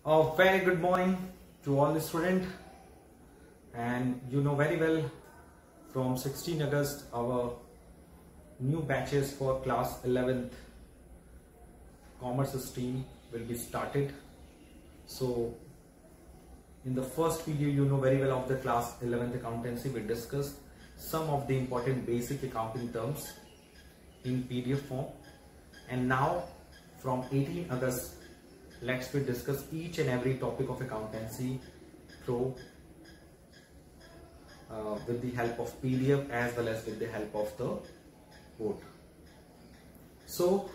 A very good morning to all the students, and you know very well from 16 August our new batches for class 11th commerce stream will be started. So in the first video, you know very well of the class 11th accountancy, we discussed some of the important basic accounting terms in PDF form, and now from 18 August let's we discuss each and every topic of accountancy through with the help of PDF as well as with the help of the board. So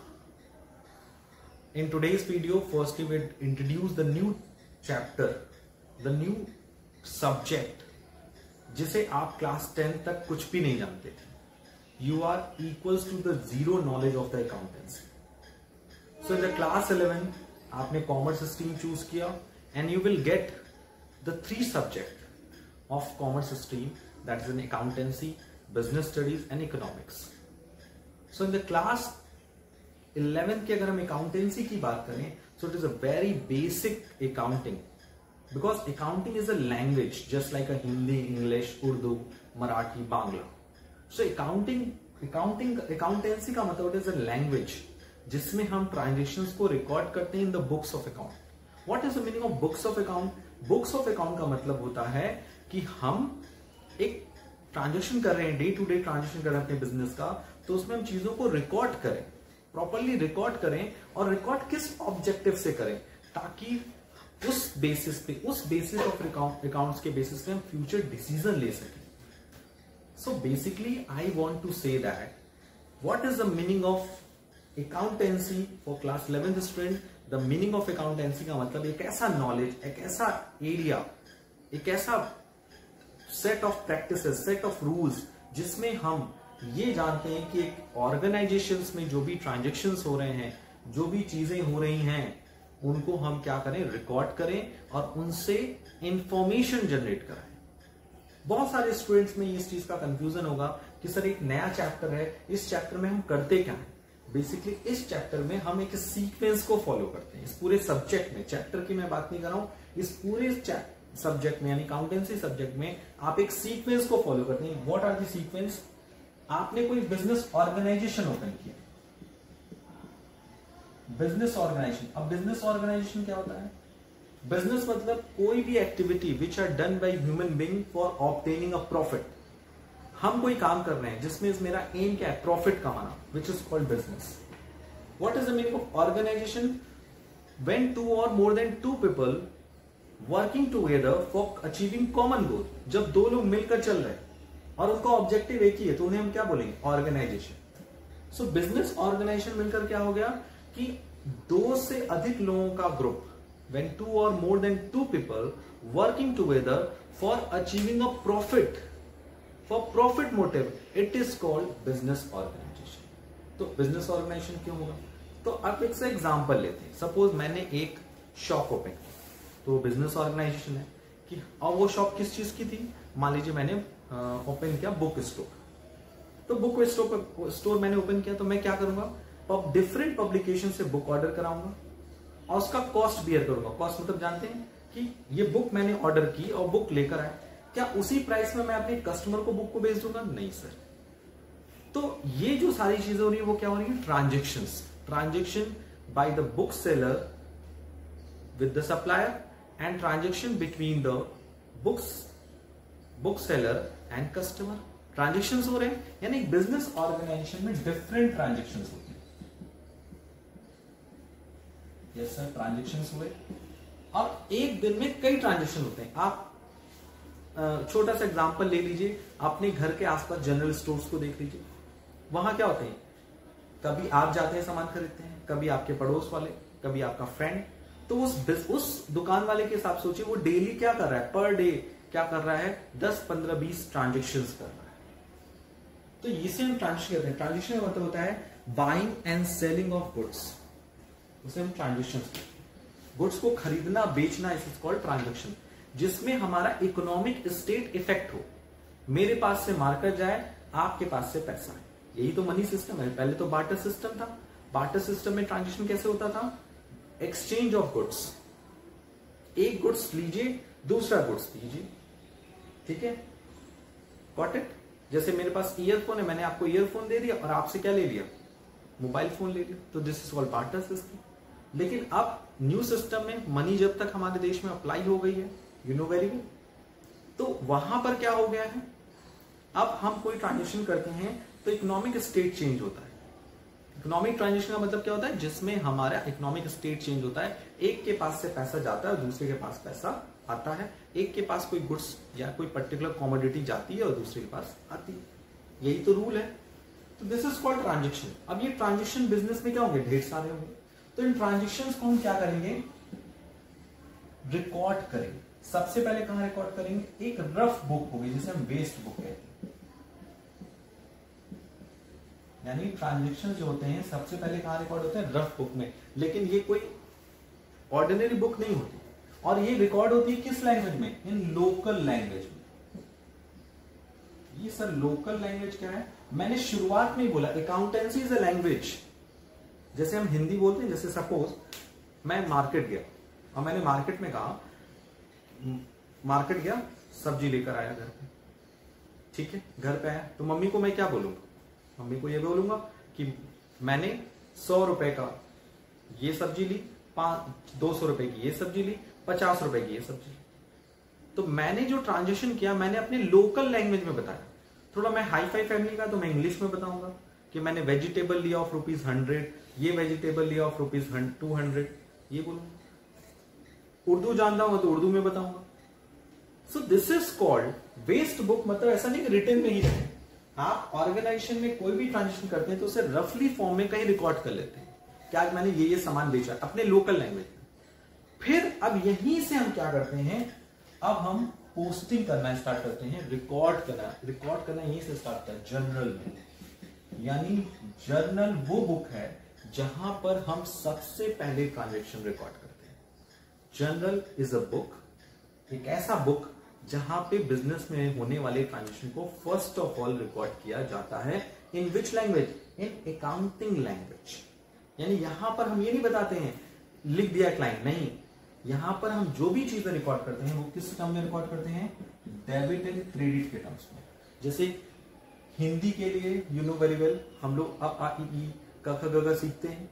in today's video, firstly we introduce the new chapter, the new subject जिसे आप class 10 तक कुछ भी नहीं जानते थे. You are equals to the zero knowledge of the accountancy. So in the class 11 आपने commerce stream choose किया and you will get the 3 subject of commerce stream, that is in accountancy, business studies and economics. So in the class 11 की अगर हम accountancy की बात करें, so it is a very basic accounting, because accounting is a language just like a Hindi, English, Urdu, Marathi, Bangla. So accountancy का मतलब it is a language जिसमें हम ट्रांजेक्शन्स को रिकॉर्ड करते हैं in the books of account. What is the meaning of books of account? Books of account का मतलब होता है कि हम एक ट्रांजेक्शन कर रहे हैं, डे टू डे ट्रांजेक्शन कर रहे हैं अपने बिजनेस का, तो उसमें हम चीजों को रिकॉर्ड करें, प्रॉपरली रिकॉर्ड करें, और रिकॉर्ड किस ऑब्जेक्टिव से करें, ताकि उस बेसिस ऑफ अकाउंट्स के बेसिस पे हम फ्यूचर डिसीजन ले सकें. So basically I want to say that what is the meaning of accountancy for class 11th student. The meaning of accountancy का मतलब एक ऐसा नॉलेज, एक ऐसा एरिया, एक ऐसा set of practices, set of rules जिसमें हम ये जानते हैं कि एक ऑर्गेनाइजेशंस में जो भी ट्रांजेक्शन्स हो रहे हैं, जो भी चीजें हो रही हैं, उनको हम क्या करें, रिकॉर्ड करें और उनसे इंफॉर्मेशन जनरेट कराएं. बहुत सारे स्टूडेंट्स में इस चीज का कंफ्यूजन होगा कि सर एक नया चैप्टर है, इस चैप्टर में हम करते क्या है. बेसिकली इस चैप्टर में हम एक सीक्वेंस को फॉलो करते हैं. इस पूरे सब्जेक्ट में, चैप्टर की मैं बात नहीं कर रहा हूं, इस पूरे सब्जेक्ट में यानी अकाउंटेंसी सब्जेक्ट में आप एक सीक्वेंस को फॉलो करते हैं. What are the sequence? आपने कोई बिजनेस ऑर्गेनाइजेशन ओपन किया, बिजनेस ऑर्गेनाइजेशन. अब बिजनेस ऑर्गेनाइजेशन क्या होता है? बिजनेस मतलब कोई भी activity which are done by human being for obtaining a profit. हम कोई काम कर रहे हैं जिसमें मेरा एम क्या है, प्रॉफिट कमाना, which is called business. What is the meaning of organisation? When 2 or more than 2 people working together for achieving common goal. जब 2 लोग मिलकर चल रहे हैं और उनका ऑब्जेक्टिव एक ही है, तो उन्हें हम क्या बोलेंगे, ऑर्गेनाइजेशन. सो बिजनेस ऑर्गेनाइजेशन मिलकर क्या हो गया कि 2 से अधिक लोगों का group, when 2 or more than 2 people working together for achieving a profit, for profit motive, it is called business organisation. तो बिजनेस ऑर्गेनाइजेशन क्यों होगा? तो अब एक से एग्जांपल लेते हैं. सपोज मैंने एक शॉप ओपन की, तो बिजनेस ऑर्गेनाइजेशन है कि अब वो शॉप किस चीज की थी. मान लीजिए मैंने ओपन किया बुक स्टोर. तो बुक स्टोर मैंने ओपन किया, तो मैं क्या करूंगा, डिफरेंट पब्लिकेशन से बुक ऑर्डर कराऊंगा और उसका कॉस्ट बियर करूंगा. कॉस्ट मतलब जानते हैं कि ये बुक मैंने ऑर्डर की और बुक लेकर आए, क्या उसी प्राइस में मैं अपने कस्टमर को बुक को बेच दूंगा? नहीं सर. तो ये जो सारी चीजें हो रही है वो क्या हो रही है, transactions. Transaction by the book seller with the supplier and transaction between the book seller and customer. Transactions हो रहे हैं, यानी बिजनेस ऑर्गेनाइजेशन में डिफरेंट ट्रांजेक्शन्स होते हैं. यस सर, ट्रांजेक्शन्स हुए और एक दिन में कई ट्रांजेक्शन होते हैं. आप छोटा सा एग्जांपल ले लीजिए, अपने घर के आसपास जनरल स्टोर्स को देख लीजिए. वहां क्या होते हैं, कभी आप जाते हैं सामान खरीदते हैं, कभी आपके पड़ोस वाले, कभी आपका फ्रेंड. तो उस दुकान वाले के हिसाब सोचिए वो डेली क्या कर रहा है, पर डे क्या कर रहा है, 10, 15, 20 ट्रांजेक्शन कर रहा है. तो इसे हम ट्रांजेक्शन कहते हैं. ट्रांजेक्शन का मतलब होता है buying and selling of goods. उसे हम ट्रांजेक्शन, गुड्स को खरीदना बेचना, इज कॉल्ड ट्रांजेक्शन, जिसमें हमारा इकोनॉमिक स्टेट इफेक्ट हो. मेरे पास से मार्केट जाए, आपके पास से पैसा है. यही तो मनी सिस्टम है. पहले तो बार्टर सिस्टम था. बार्टर सिस्टम में ट्रांजेक्शन कैसे होता था, एक्सचेंज ऑफ गुड्स. एक गुड्स लीजिए, दूसरा गुड्स दीजिए, ठीक है, गॉट इट। जैसे मेरे पास ईयरफोन है, मैंने आपको ईयरफोन दे दिया और आपसे क्या ले लिया, मोबाइल फोन ले लिया, तो this is called barter system. लेकिन अब न्यू सिस्टम में मनी जब तक हमारे देश में अप्लाई हो गई है, यू नो वेरी वेल, तो वहां पर क्या हो गया है, अब हम कोई ट्रांजेक्शन करते हैं तो इकोनॉमिक स्टेट चेंज होता है। इकोनॉमिक ट्रांजेक्शन का मतलब क्या होता है, जिसमें हमारा इकोनॉमिक स्टेट चेंज होता है, एक के पास से पैसा जाता है और दूसरे के पास पैसा आता है, एक के पास कोई गुड्स या कोई पर्टिकुलर कॉमोडिटी जाती है और दूसरे के पास आती है, यही तो रूल है। तो दिस इज कॉल्ड ट्रांजेक्शन। अब ये ट्रांजेक्शन बिजनेस में क्या होंगे, ढेर सारे होंगे, तो इन ट्रांजेक्शन को हम क्या करेंगे, रिकॉर्ड करेंगे। सबसे पहले कहां रिकॉर्ड करेंगे, एक रफ बुक होगी जिसे हम वेस्ट बुक कहते हैं। यानी ट्रांजेक्शन जो होते हैं सबसे पहले कहां रिकॉर्ड होते हैं, रफ बुक में। लेकिन ये कोई ऑर्डिनरी बुक नहीं होती, और ये रिकॉर्ड होती है किस लैंग्वेज में, इन लोकल लैंग्वेज में। ये सर लोकल लैंग्वेज क्या है, मैंने शुरुआत में ही बोला अकाउंटेंसी इज अ लैंग्वेज। जैसे हम हिंदी बोलते हैं, जैसे सपोज मैं मार्केट गया और मैंने मार्केट में कहा, मार्केट गया सब्जी लेकर आया घर पे, ठीक है, घर पे आया तो मम्मी को मैं क्या बोलूंगा, मम्मी को ये बोलूंगा कि मैंने 100 रुपए का ये सब्जी ली, 200 रुपए की ये सब्जी ली, 50 रुपए की ये सब्जी ली। तो मैंने जो ट्रांजेक्शन किया मैंने अपने लोकल लैंग्वेज में बताया। थोड़ा मैं हाई फाई फैमिली का तो मैं इंग्लिश में बताऊंगा कि मैंने वेजिटेबल लिया ऑफ ₹100, ये वेजिटेबल लिया ऑफ ₹200, ये बोलूंगा। उर्दू जानता हूं तो उर्दू में बताऊंगा। So this is called waste book. मतलब ऐसा नहीं कि रिटन में ही रहे, आप ऑर्गेनाइजेशन में कोई भी ट्रांजेक्शन करते हैं तो उसे रफली फॉर्म में कहीं रिकॉर्ड कर लेते हैं कि आज मैंने ये सामान बेचा अपने लोकल लैंग्वेज में। फिर अब यहीं से हम क्या करते हैं, अब हम पोस्टिंग करना स्टार्ट करते हैं, रिकॉर्ड करना यहीं से स्टार्ट करते हैं जर्नल में। यानी जर्नल वो बुक है जहां पर हम सबसे पहले ट्रांजेक्शन रिकॉर्ड करते हैं। जर्नल इज अ बुक, एक ऐसा बुक जहां पे बिजनेस में होने वाले ट्रांजेक्शन को फर्स्ट ऑफ ऑल रिकॉर्ड किया जाता है। In which language, in accounting language. यानी यहां पर हम ये नहीं बताते हैं लिख दिया क्लाइंट, नहीं, यहां पर हम जो भी चीजें रिकॉर्ड करते हैं वो किस टर्म में रिकॉर्ड करते हैं, डेबिट एंड क्रेडिट के टर्म्स में। जैसे हिंदी के लिए यू नो वेरी वेल, हम लोग अ आ इ ई क ख ग घ सीखते हैं।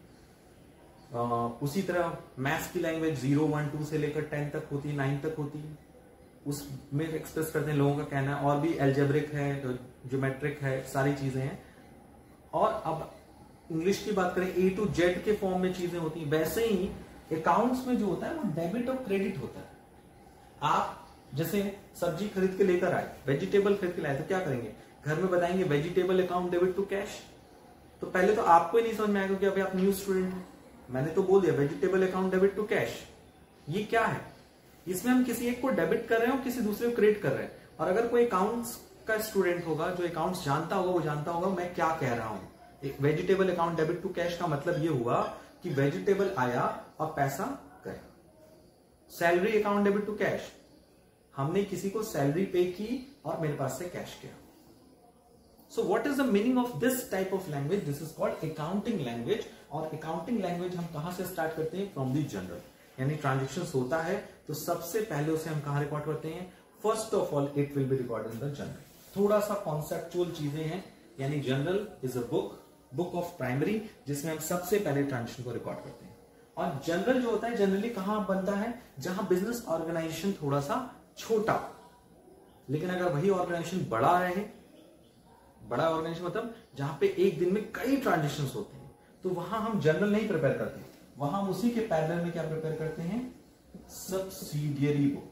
उसी तरह मैथ्स की लैंग्वेज 0 1 2 से लेकर 10 तक होती है, 9 तक होती है, उसमें एक्सप्रेस करते हैं लोगों का कहना है। और भी एल्जेब्रिक है, ज्योमेट्रिक है, सारी चीजें हैं। और अब इंग्लिश की बात करें, A to Z के फॉर्म में चीजें होती हैं। वैसे ही अकाउंट्स में जो होता है वो डेबिट और क्रेडिट होता है। आप जैसे सब्जी खरीद के लेकर आए, वेजिटेबल खरीद के लाए, तो क्या करेंगे, घर में बताएंगे vegetable account debit to cash. तो पहले तो आपको ही नहीं समझ में आएगा कि अभी आप न्यू स्टूडेंट हैं, मैंने तो बोल दिया vegetable account debit to cash, ये क्या है। इसमें हम किसी एक को डेबिट कर रहे हैं और किसी दूसरे को क्रेडिट कर रहे हैं। और अगर कोई अकाउंट्स का स्टूडेंट होगा जो अकाउंट्स जानता होगा, वो जानता होगा मैं क्या कह रहा हूं। एक vegetable account debit to cash का मतलब ये हुआ कि वेजिटेबल आया और पैसा गया। Salary account debit to cash, हमने किसी को सैलरी पे की और मेरे पास से कैश किया। So what is the meaning of this type of language, this is called accounting language. और अकाउंटिंग लैंग्वेज हम कहां से स्टार्ट करते हैं, फ्रॉम दी जनरल। यानी ट्रांजेक्शन होता है तो सबसे पहले उसे हम कहां रिकॉर्ड करते हैं, first of all it will be recorded in the journal. थोड़ा सा कॉन्सेप्चुअल चीजें हैं। यानी journal is a book of primary, जिसमें हम सबसे पहले ट्रांजेक्शन को रिकॉर्ड करते हैं। और जनरल जो होता है जनरली कहां बनता है, जहां बिजनेस ऑर्गेनाइजेशन थोड़ा सा छोटा, लेकिन अगर वही ऑर्गेनाइजेशन बड़ा रहे, बड़ा ऑर्गेनाइजेशन मतलब जहां पे एक दिन में कई ट्रांजेक्शन होते हैं, तो वहां हम जनरल नहीं प्रिपेयर करते, वहां हम उसी के पैरेलल में क्या प्रिपेयर करते हैं, सब्सिडियरी बुक।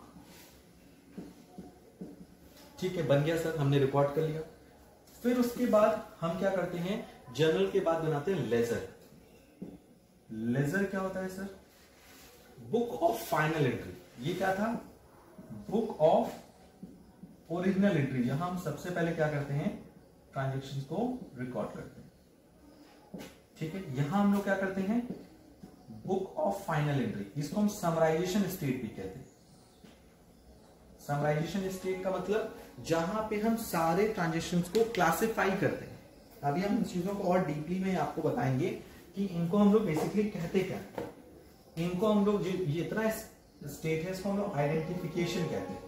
ठीक है, बन गया सर, हमने रिकॉर्ड कर लिया। फिर उसके बाद हम क्या करते हैं, जनरल के बाद बनाते हैं लेजर। लेजर क्या होता है sir, book of final entry. ये क्या था, बुक ऑफ ओरिजिनल एंट्री, जहां हम सबसे पहले क्या करते हैं, ट्रांजेक्शन को रिकॉर्ड करते हैं। ठीक है, यहां हम लोग क्या करते हैं, बुक ऑफ फाइनल एंट्री। इसको हम समराइजेशन स्टेट भी कहते हैं। समराइजेशन स्टेट का मतलब जहां पे हम सारे ट्रांजेक्शन को क्लासिफाई करते हैं। अभी हम इन चीजों को और डीपली में आपको बताएंगे कि इनको हम लोग बेसिकली कहते क्या। इनको हम लोग ये इतना स्टेट है, इसको हम लोग आइडेंटिफिकेशन कहते हैं,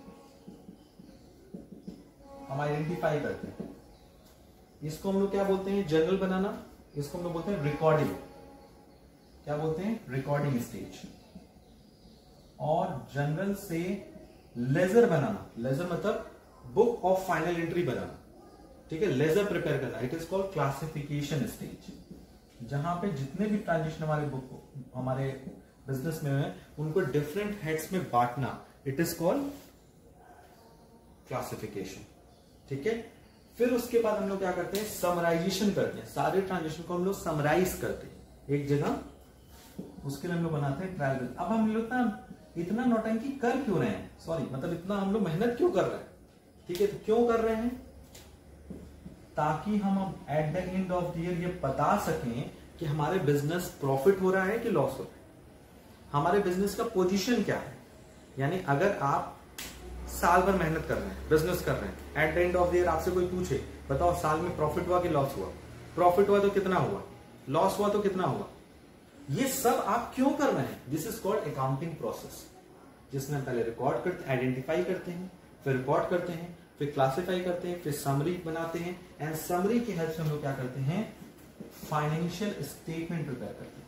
हम आइडेंटिफाई करते हैं। इसको हम लोग क्या बोलते हैं, जनरल बनाना, इसको हम लोग बोलते हैं रिकॉर्डिंग, क्या बोलते हैं, रिकॉर्डिंग स्टेज। और जनरल से लेजर बनाना, लेजर मतलब बुक ऑफ फाइनल एंट्री बनाना, ठीक है, लेजर प्रिपेयर करना, it is called classification stage. जहां पे जितने भी ट्रांजेक्शन हमारे बुक हमारे बिजनेस में है उनको डिफरेंट हेड्स में बांटना, इट इज कॉल्ड क्लासिफिकेशन, ठीक है। फिर उसके बाद हम लोग क्या करते हैं, समराइजेशन करते हैं, सारे ट्रांजेक्शन को हम लोग समराइज करते हैं एक जगह, उसके लिए हम लोग बनाते हैं ट्रायल बिल। अब हम लोग ना इतना नौटंकी कर क्यों रहे हैं, सॉरी मतलब इतना हम लोग मेहनत क्यों कर रहे हैं, ठीक है, तो क्यों कर रहे हैं, ताकि हम at the end of the year ये बता सकें कि हमारे बिजनेस प्रॉफिट हो रहा है कि लॉस हो रहा है, हमारे बिजनेस का पोजीशन क्या है। यानी अगर आप साल भर मेहनत कर रहे हैं, बिजनेस कर रहे हैं, at the end of the year आपसे कोई पूछे बताओ साल में प्रॉफिट हुआ कि लॉस हुआ, प्रॉफिट हुआ तो कितना हुआ, लॉस हुआ तो कितना हुआ, ये सब आप क्यों कर रहे हैं, this is called accounting process, जिसमें पहले रिकॉर्ड करते, आइडेंटिफाई करते हैं, फिर रिकॉर्ड करते हैं, फिर क्लासिफाई करते हैं, फिर समरी बनाते हैं, एंड समरी की हेल्प से हम लोग क्या करते हैं, फाइनेंशियल स्टेटमेंट प्रिपेयर करते हैं,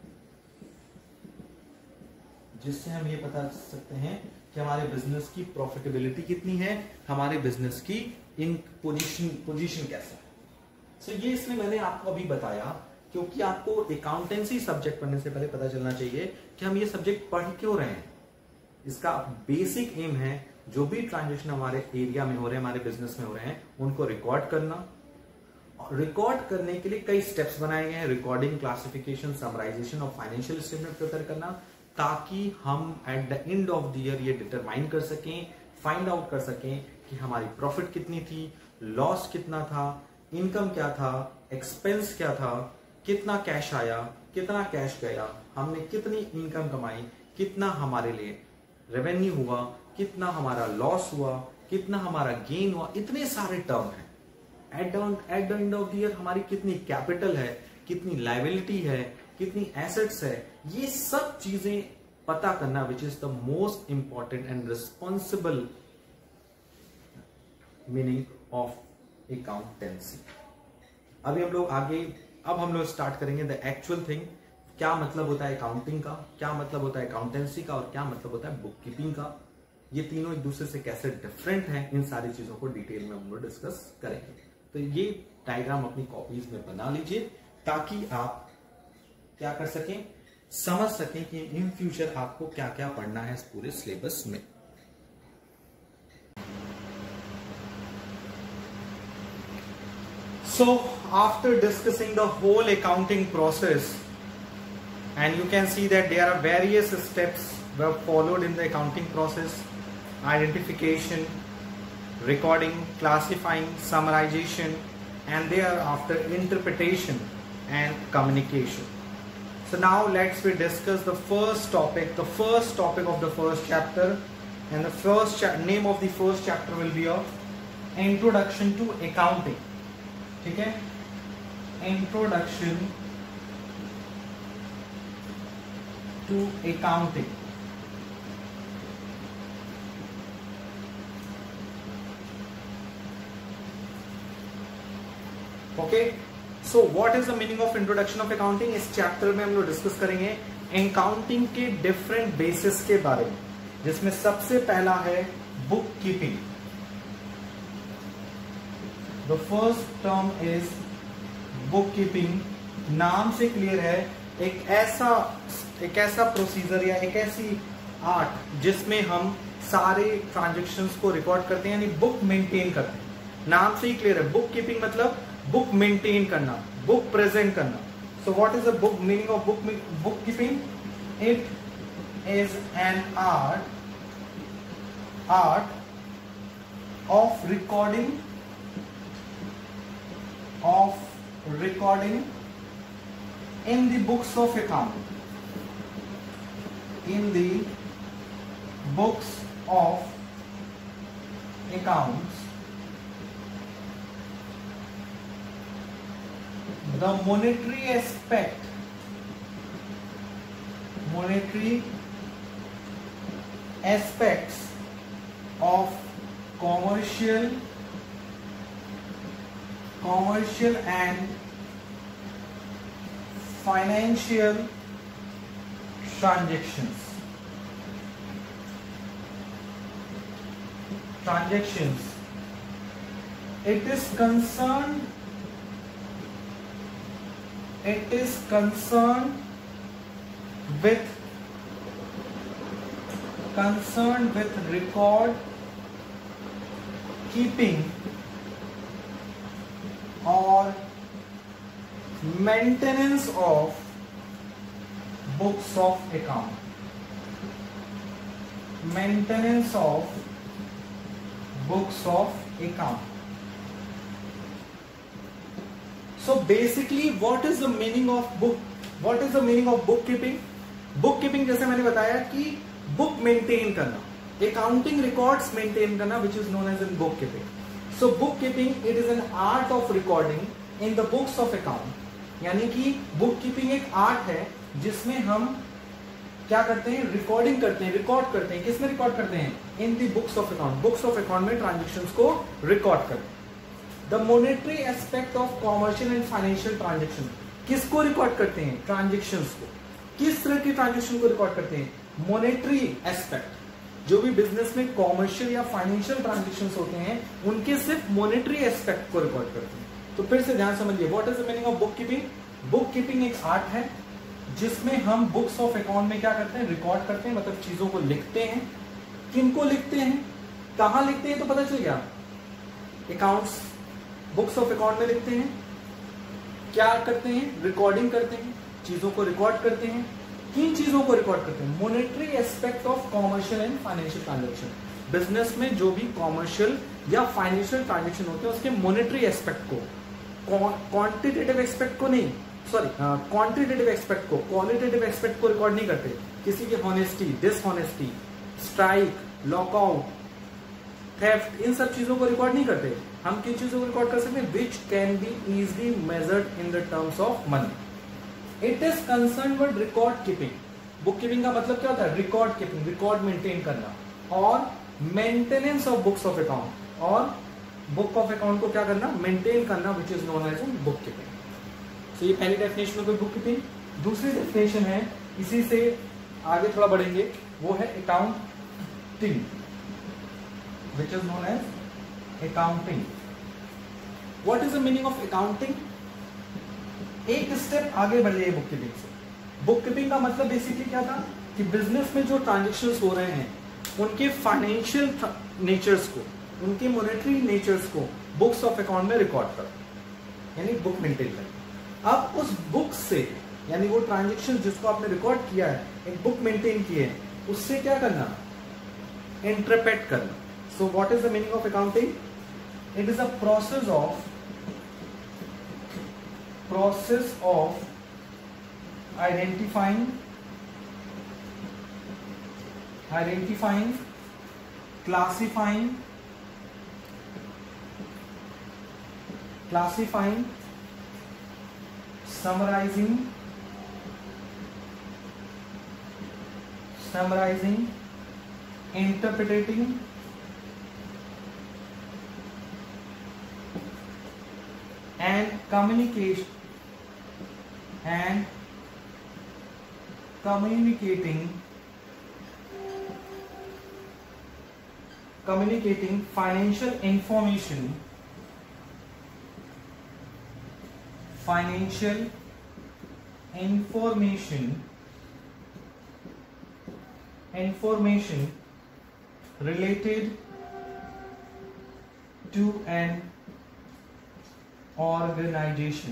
जिससे हम ये बता सकते हैं कि हमारे बिजनेस की प्रॉफिटेबिलिटी कितनी है, हमारे बिजनेस की इन पोजीशन कैसा है। सो ये इसलिए मैंने आपको अभी बताया क्योंकि आपको अकाउंटेंसी सब्जेक्ट पढ़ने से पहले पता चलना चाहिए कि हम ये सब्जेक्ट पढ़ क्यों रहे हैं। इसका बेसिक एम है जो भी ट्रांजेक्शन हमारे एरिया में हो रहे हैं, हमारे बिजनेस में हो रहे हैं, उनको रिकॉर्ड करना। रिकॉर्ड करने के लिए कई स्टेप्स बनाए गए हैं, रिकॉर्डिंग, क्लासिफिकेशन, समराइजेशन और फाइनेंशियल स्टेटमेंट प्रिपेयर करना, ताकि हम at the end of the year ये डिटरमाइन कर सकें, फाइंड आउट कर सकें कि हमारी प्रॉफिट कितनी थी, लॉस कितना था, इनकम क्या था, एक्सपेंस क्या था, कितना कैश आया, कितना कैश गया, हमने कितनी इनकम कमाई, कितना हमारे लिए रेवेन्यू हुआ, कितना हमारा लॉस हुआ, कितना हमारा गेन हुआ, इतने सारे टर्म हैं। At the end of the year हमारी कितनी कैपिटल है, कितनी लायबिलिटी है, कितनी एसेट्स है, ये सब चीजें पता करना which is the most important and responsible meaning of accountancy. अभी हम लोग आगे, अब हम लोग स्टार्ट करेंगे द एक्चुअल थिंग, क्या मतलब होता है अकाउंटिंग का, क्या मतलब होता है अकाउंटेंसी का, और क्या मतलब होता है बुक कीपिंग का। ये तीनों एक दूसरे से कैसे डिफरेंट हैं, इन सारी चीजों को डिटेल में हम लोग डिस्कस करेंगे। तो ये डायग्राम अपनी कॉपीज में बना लीजिए ताकि आप क्या कर सकें, समझ सकें कि इन फ्यूचर आपको क्या क्या पढ़ना है इस पूरे सिलेबस में। So after discussing the whole accounting process, and you can see that there are various steps were followed in the accounting process: identification, recording, classifying, summarization, and thereafter interpretation and communication. So now let's discuss the first topic of the first chapter, and the first name of the first chapter will be a introduction to accounting. ठीक है, introduction to accounting. Okay, so what is the meaning of introduction of accounting. इस chapter में हम लोग discuss करेंगे accounting के different basis के बारे में, जिसमें सबसे पहला है book keeping. The first term is bookkeeping। नाम से क्लियर है, एक ऐसा प्रोसीजर या एक ऐसी आर्ट जिसमें हम सारे ट्रांजैक्शंस को रिकॉर्ड करते हैं, यानी बुक मेंटेन करते हैं। नाम से ही क्लियर है, बुक कीपिंग मतलब बुक मेंटेन करना, बुक प्रेजेंट करना। So what is the book meaning of book keeping? It is an art of recording in the books of account, in the books of accounts, the monetary aspects of commercial and financial transactions. It is concerned with record keeping or maintenance of books of account. So basically what is the meaning of bookkeeping? Bookkeeping जैसे मैंने बताया कि book maintain करना, accounting records maintain करना, which is known as in bookkeeping. So bookkeeping, it is an art of recording in the books of account. यानी कि bookkeeping एक art है जिसमें हम क्या करते हैं, रिकॉर्डिंग करते हैं, रिकॉर्ड करते हैं. किसमें रिकॉर्ड करते हैं? In the books of account. Books of account में ट्रांजेक्शन्स को रिकॉर्ड करते हैं. The monetary aspect of commercial and financial transaction, किसको रिकॉर्ड करते हैं? ट्रांजेक्शन्स को. किस तरह की ट्रांजेक्शन को रिकॉर्ड करते हैं? Monetary aspect. जो भी बिजनेस में कॉमर्शियल या फाइनेंशियल ट्रांजेक्शन्स होते हैं उनके सिर्फ मॉनेटरी एस्पेक्ट को रिकॉर्ड करते हैं. तो फिर से ध्यान समझिए, what is the meaning of book keeping? Book keeping एक आर्ट है जिसमें हम बुक्स ऑफ अकाउंट में क्या करते हैं, रिकॉर्ड करते हैं, मतलब चीजों को लिखते हैं. किनको लिखते हैं, कहां लिखते हैं, तो पता चल गया. अकाउंट्स, बुक्स ऑफ अकाउंट में लिखते हैं. क्या करते हैं? रिकॉर्डिंग करते हैं, चीजों को रिकॉर्ड करते हैं. किन चीजों को रिकॉर्ड करते हैं? Monetary aspect of commercial and financial transaction. Business में जो भी कॉमर्शियल या फाइनेंशियल ट्रांजेक्शन होते हैं उसके मॉनेटरी एस्पेक्ट को, क्वांटिटेटिव एस्पेक्ट को नहीं, सॉरी क्वांटिटेटिव एस्पेक्ट को, क्वालिटेटिव एस्पेक्ट को रिकॉर्ड नहीं करते. किसी की honesty, dishonesty, strike, lockout, theft, इन सब चीजों को रिकॉर्ड नहीं करते. हम किन चीजों को रिकॉर्ड कर सकते हैं? Which can be easily measured in the terms of money. It is concern with record keeping. Book keeping का मतलब क्या होता है? रिकॉर्ड कीपिंग, रिकॉर्ड मेंटेन करना, और maintenance of books of account, और बुक ऑफ अकाउंट को क्या करना? मेंटेन करना, which is known as book keeping. तो ये पहली डेफिनेशन हो गई बुक कीपिंग. दूसरी डेफिनेशन है, इसी से आगे थोड़ा बढ़ेंगे, वो है accounting, which is known as accounting. What is the meaning of accounting? एक स्टेप आगे बढ़ जाइए बुक कीपिंग से. बुक कीपिंग का मतलब बेसिकली क्या था कि बिजनेस में जो ट्रांजेक्शन्स हो रहे हैं उनके फाइनेंशियल नेचर्स को, उनके मॉनेटरी नेचर्स को बुक्स ऑफ अकाउंट में रिकॉर्ड कर, यानी बुक मेंटेन कर. अब उस बुक से, यानी वो ट्रांजेक्शन जिसको आपने रिकॉर्ड किया है, एक बुक मेंटेन की है, उससे क्या करना? इंटरप्रेट करना. So what is the meaning of accounting? It is a process of identifying, classifying, summarizing, interpreting, and communicating financial information related to an organization.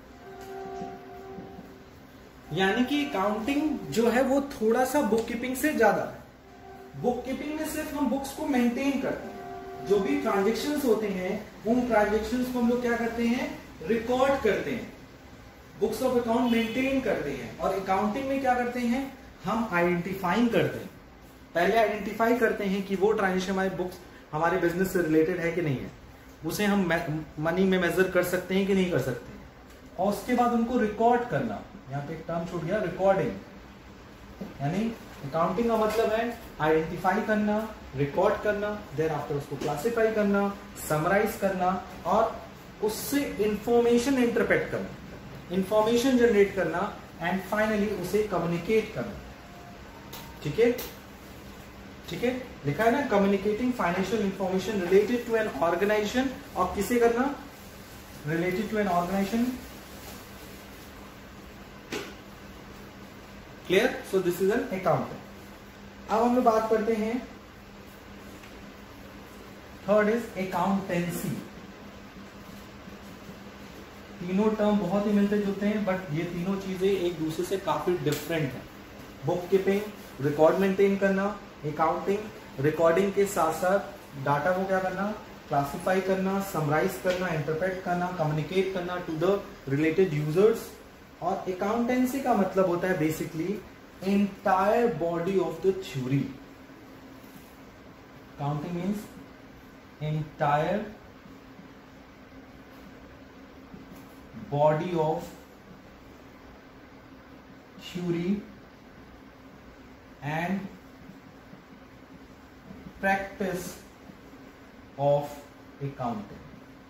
यानी कि अकाउंटिंग जो है वो थोड़ा सा बुक कीपिंग से ज्यादा है. बुक कीपिंग में सिर्फ हम बुक्स को मेंटेन करते हैं, जो भी ट्रांजेक्शन्स होते हैं उन ट्रांजेक्शन्स को हम लोग क्या करते हैं? रिकॉर्ड करते हैं, बुक्स ऑफ अकाउंट मेंटेन करते हैं. और अकाउंटिंग में क्या करते हैं? हम आइडेंटिफाइंग करते हैं. पहले आइडेंटिफाई करते हैं कि वो ट्रांजेक्शन हमारे बुक्स, हमारे बिजनेस से रिलेटेड है कि नहीं है, उसे हम मनी में मेजर कर सकते हैं कि नहीं कर सकते, और उसके बाद उनको रिकॉर्ड करना. यहाँ पे एक टर्म छूट गया, रिकॉर्डिंग, यानी अकाउंटिंग का मतलब है आइडेंटिफाई करना, रिकॉर्ड करना, देन आफ्टर उसको क्लासिफाई करना, समराइज करना और उससे इंफॉर्मेशन इंटरप्रेट करना, इंफॉर्मेशन जनरेट करना एंड फाइनली उसे कम्युनिकेट करना। ठीक है, ठीक है, लिखा है ना, communicating financial information related to an organisation, और किसे करना, related to an organisation. Clear? So this is an accountant. अब हम लोग बात करते हैं, थर्ड इज अकाउंटेंसी। तीनों टर्म बहुत ही मिलते जुलते हैं, बट ये तीनों चीजें एक दूसरे से काफी डिफरेंट है। बुक कीपिंग, रिकॉर्ड मेंटेन करना, अकाउंटिंग रिकॉर्डिंग के साथ साथ डाटा को क्या करना, क्लासिफाई करना, समराइज करना, इंटरप्रेट करना, कम्युनिकेट करना टू द रिलेटेड यूजर्स। और अकाउंटेंसी का मतलब होता है basically entire body of the theory. Accounting means entire body of theory and practice of accounting.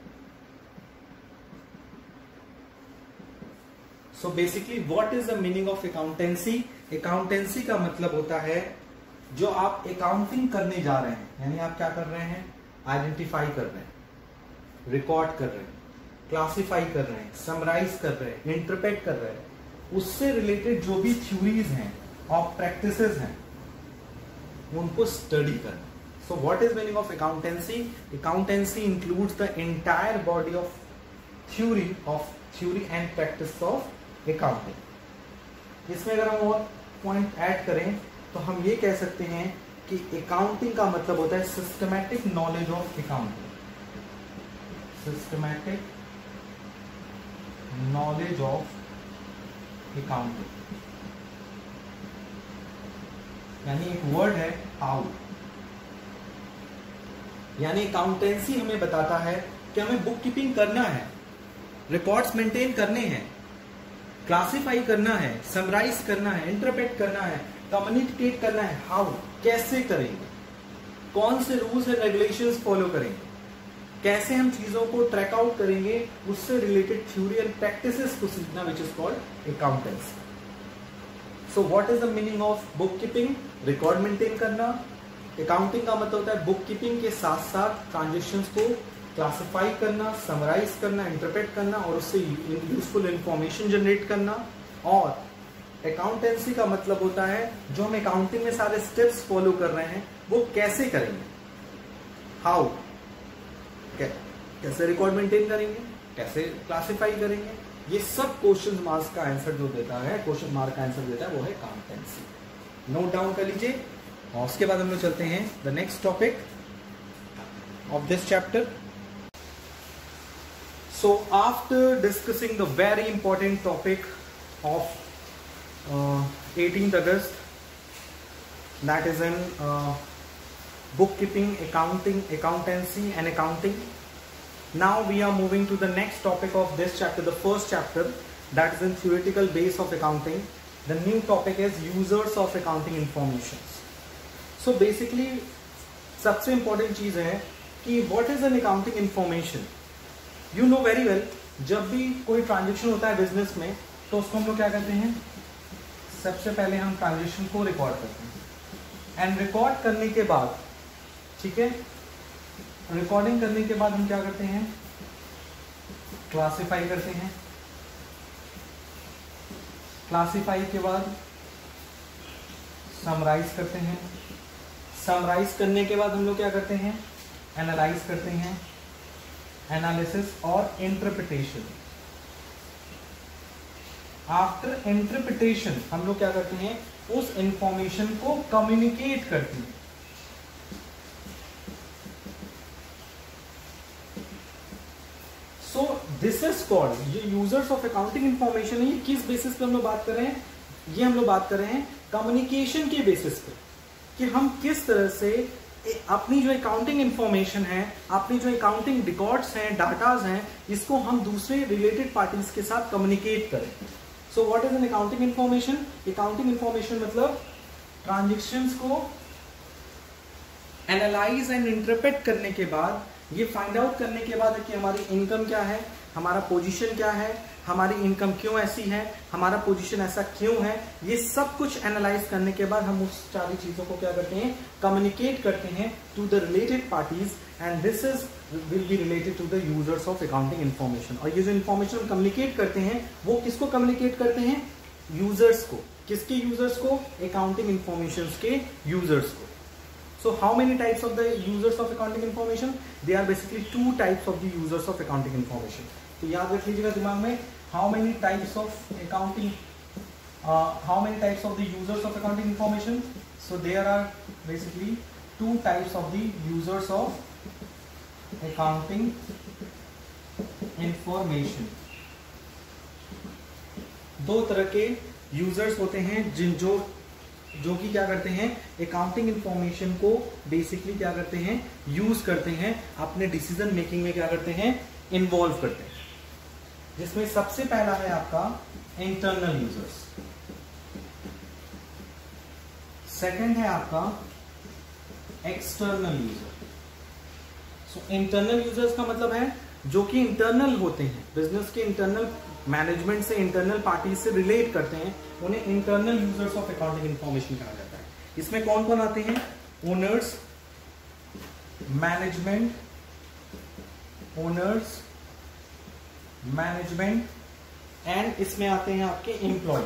So basically what is the meaning of accountancy? Accountancy का मतलब होता है जो आप अकाउंटिंग करने जा रहे हैं, यानी आप क्या कर रहे हैं, आइडेंटिफाई कर रहे हैं, रिकॉर्ड कर रहे हैं, क्लासिफाई कर रहे हैं, समराइज कर रहे हैं, इंटरप्रेट कर रहे हैं, उससे रिलेटेड जो भी थ्योरीज हैं और प्रैक्टिसेस हैं उनको स्टडी करना। So what is meaning of accountancy? Accountancy includes the entire body of theory and practice of accounting. इसमें अगर हम और पॉइंट ऐड करें तो हम ये कह सकते हैं कि अकाउंटिंग का मतलब होता है systematic knowledge of accounting, systematic knowledge of accounting, यानी एक वर्ड है हाउ, यानी अकाउंटेंसी हमें बताता है कि हमें बुक कीपिंग करना है, रिकॉर्ड्स मेंटेन करने हैं, क्लासिफाई करना है, समराइज करना है, इंटरप्रेट करना है, कम्युनिकेट करना है। हाउ, कैसे करेंगे, कौन से रूल्स एंड रेगुलेशंस फॉलो करेंगे, कैसे हम चीजों को ट्रैक आउट करेंगे, उससे रिलेटेड थ्योरी एंड प्रैक्टिसेस को सीखना, which is called accountancy. So what is the meaning of book keeping? Record maintain करना। अकाउंटिंग का मतलब होता है बुक कीपिंग के साथ साथ ट्रांजेक्शन्स को क्लासिफाई करना, समराइज करना, इंटरप्रेट करना और उससे यूजफुल इंफॉर्मेशन जनरेट करना। और अकाउंटेंसी का मतलब होता है जो हम अकाउंटिंग में सारे स्टेप्स फॉलो कर रहे हैं वो कैसे करेंगे, हाउ, कैसे रिकॉर्ड मेंटेन करेंगे, कैसे क्लासिफाई करेंगे, ये सब क्वेश्चन मार्क्स का आंसर जो देता है, क्वेश्चन मार्क का आंसर देता है वो है अकाउंटेंसी। नोट डाउन कर लीजिए। और उसके बाद हम लोग चलते हैं the next topic of this chapter. So after discussing the very important topic of 18th August, that is in bookkeeping, accounting, accountancy and accounting. Now we are moving to the next topic of this chapter, the first chapter, that is in theoretical base of accounting. The new topic is users of accounting information. So basically सबसे important चीज है कि what is an accounting information? You know very well, जब भी कोई transaction होता है business में तो उसको हम लोग क्या करते हैं, सबसे पहले हम ट्रांजेक्शन को रिकॉर्ड करते हैं एंड रिकॉर्ड करने के बाद, ठीक है, रिकॉर्डिंग करने के बाद हम क्या करते हैं, क्लासिफाई करते हैं, क्लासिफाई के बाद समराइज करते हैं, समराइज करने के बाद हम लोग क्या करते हैं, एनालाइज करते हैं, एनालिसिस और इंटरप्रिटेशन। आफ्टर इंटरप्रिटेशन हम लोग क्या करते हैं, उस इंफॉर्मेशन को कम्युनिकेट करते हैं। सो दिस इज कॉल्ड, ये यूजर्स ऑफ अकाउंटिंग इंफॉर्मेशन है। ये किस बेसिस पे हम लोग बात कर रहे हैं, ये हम लोग बात कर रहे हैं कम्युनिकेशन के बेसिस पे, कि हम किस तरह से अपनी जो अकाउंटिंग इंफॉर्मेशन है, अपनी जो अकाउंटिंग रिकॉर्ड्स हैं, डाटाज हैं, इसको हम दूसरे रिलेटेड पार्टीज के साथ कम्युनिकेट करें। So what is an accounting information? Accounting information मतलब ट्रांजेक्शन्स को एनालाइज एंड इंटरप्रेट करने के बाद, ये फाइंड आउट करने के बाद कि हमारी इनकम क्या है, हमारा पोजीशन क्या है, हमारी इनकम क्यों ऐसी है, हमारा पोजीशन ऐसा क्यों है, ये सब कुछ एनालाइज करने के बाद हम उस सारी चीजों को क्या करते हैं, कम्युनिकेट करते हैं to the related parties, and this is will be related to the users of accounting information. और ये जो इन्फॉर्मेशन हम कम्युनिकेट करते हैं वो किसको कम्युनिकेट करते हैं, यूजर्स को। किसके यूजर्स को, अकाउंटिंग इन्फॉर्मेशन के यूजर्स को। So how many types of the users of accounting information? They are basically two types of the users of accounting information. तो याद रख लीजिएगा दिमाग में, how many types of the users of accounting information? So there are basically two types of the users of accounting information. दो तरह के users होते हैं जो कि क्या करते हैं, अकाउंटिंग इंफॉर्मेशन को बेसिकली क्या करते हैं, यूज करते हैं, अपने डिसीजन मेकिंग में क्या करते हैं, इन्वॉल्व करते हैं। जिसमें सबसे पहला है आपका इंटरनल यूजर्स, सेकंड है आपका external user. So internal users का मतलब है जो कि इंटरनल होते हैं, बिजनेस के इंटरनल मैनेजमेंट से, इंटरनल पार्टी से रिलेट करते हैं, उन्हें internal users of accounting information कहा जाता है। इसमें कौन कौन आते हैं, ओनर्स, मैनेजमेंट एंड इसमें आते हैं आपके एम्प्लॉय।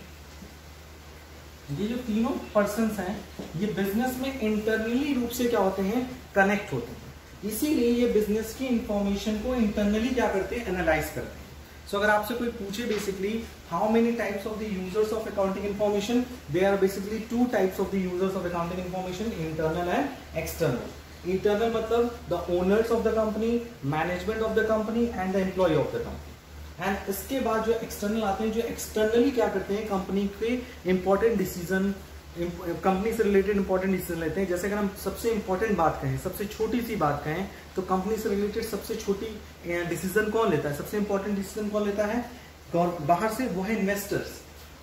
ये जो तीनों पर्सन्स हैं ये बिजनेस में इंटरनली रूप से क्या होते हैं, कनेक्ट होते हैं, इसीलिए ये बिजनेस की इंफॉर्मेशन को इंटरनली क्या करते हैं, एनालाइज करते हैं। सो अगर आपसे कोई पूछे basically how many types of the users of accounting information, they are basically two types of the users of accounting information, internal and external. Internal मतलब the owners of the company, management of the company and the employee of the company. And इसके बाद जो external आते हैं, जो externally क्या करते हैं, कंपनी के इंपॉर्टेंट डिसीजन, कंपनी से रिलेटेड इंपॉर्टेंट डिसीजन लेते हैं। जैसे अगर हम सबसे इंपॉर्टेंट बात कहें, सबसे छोटी सी बात कहें, तो कंपनी से रिलेटेड सबसे छोटी डिसीजन कौन लेता है, सबसे इंपॉर्टेंट डिसीजन कौन लेता है, बाहर से, वो है इन्वेस्टर्स।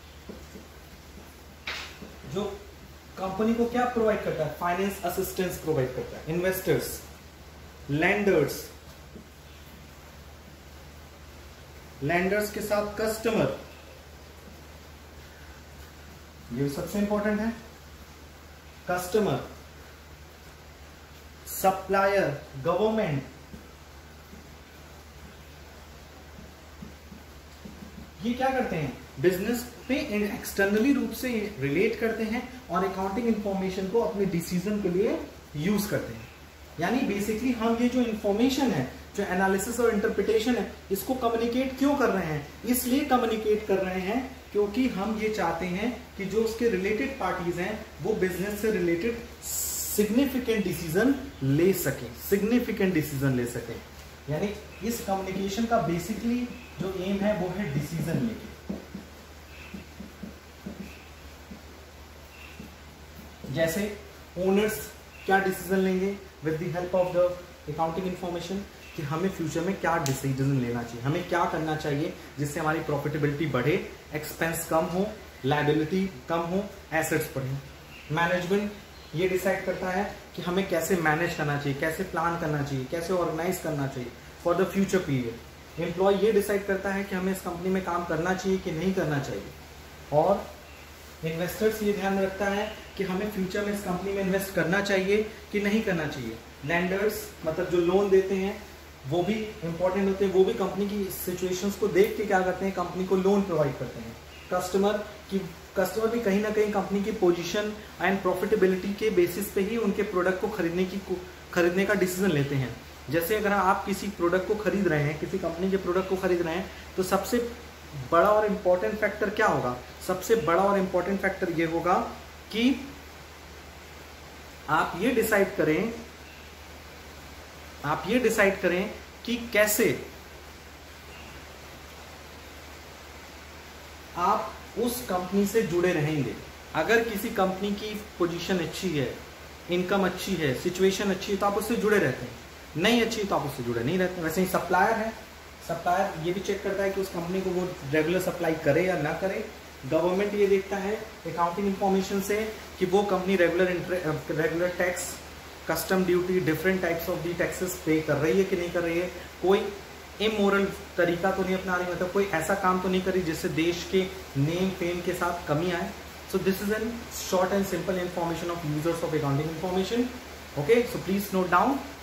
जो कंपनी को क्या प्रोवाइड करता है, फाइनेंस असिस्टेंस प्रोवाइड करता है, इन्वेस्टर्स, लैंडर्स के साथ कस्टमर, ये सबसे इंपॉर्टेंट है, कस्टमर, सप्लायर, गवर्नमेंट। ये क्या करते हैं, बिजनेस पे एक्सटर्नली रूप से रिलेट करते हैं और अकाउंटिंग इंफॉर्मेशन को अपने डिसीजन के लिए यूज करते हैं। यानी बेसिकली हम ये जो इंफॉर्मेशन है, जो एनालिसिस और इंटरप्रिटेशन है, इसको कम्युनिकेट क्यों कर रहे हैं, इसलिए कम्युनिकेट कर रहे हैं क्योंकि हम ये चाहते हैं कि जो उसके रिलेटेड पार्टीज हैं वो बिजनेस से रिलेटेड सिग्निफिकेंट डिसीजन ले सकें, यानी इस कम्युनिकेशन का बेसिकली जो एम है वो है डिसीजन मेकिंग। जैसे ओनर्स क्या डिसीजन लेंगे with the help of the accounting information, कि हमें फ्यूचर में क्या डिसीजन लेना चाहिए, हमें क्या करना चाहिए जिससे हमारी प्रॉफिटेबिलिटी बढ़े, एक्सपेंस कम हो, लायबिलिटी कम हो, एसेट्स बढ़े। मैनेजमेंट ये डिसाइड करता है कि हमें कैसे मैनेज करना चाहिए, कैसे प्लान करना चाहिए, कैसे ऑर्गेनाइज करना चाहिए for the future period. Employee ये डिसाइड करता है कि हमें इस कंपनी में काम करना चाहिए कि नहीं करना चाहिए। और इन्वेस्टर्स ये ध्यान रखता है कि हमें फ्यूचर में इस कंपनी में इन्वेस्ट करना चाहिए कि नहीं करना चाहिए। लैंडर्स मतलब जो लोन देते हैं वो भी इंपॉर्टेंट होते हैं, वो भी कंपनी की सिचुएशंस को देख के क्या करते हैं, कंपनी को लोन प्रोवाइड करते हैं। कस्टमर भी कहीं ना कहीं कंपनी की पोजीशन एंड प्रॉफिटेबिलिटी के बेसिस पे ही उनके प्रोडक्ट को खरीदने का डिसीजन लेते हैं। जैसे अगर आप किसी प्रोडक्ट को खरीद रहे हैं, किसी कंपनी के प्रोडक्ट को खरीद रहे हैं, तो सबसे बड़ा और इम्पोर्टेंट फैक्टर क्या होगा, सबसे बड़ा और इम्पोर्टेंट फैक्टर ये होगा कि आप ये डिसाइड करें कि कैसे आप उस कंपनी से जुड़े रहेंगे। अगर किसी कंपनी की पोजीशन अच्छी है, इनकम अच्छी है, सिचुएशन अच्छी है, तो आप उससे जुड़े रहते हैं, नहीं अच्छी तो आप उससे जुड़े नहीं रहते। वैसे ही सप्लायर है, सप्लायर ये भी चेक करता है कि उस कंपनी को वो रेगुलर सप्लाई करे या ना करे। गवर्नमेंट ये देखता है अकाउंटिंग इंफॉर्मेशन से कि वो company regular tax, custom duty, different types of the taxes pay कर रही है कि नहीं कर रही है, कोई इमोरल तरीका तो नहीं अपना रही, मतलब कोई ऐसा काम तो नहीं कर रही जिससे देश के नेम फेम के साथ कमी आए. So this is a short and simple information of users of accounting information. Okay, so please note down.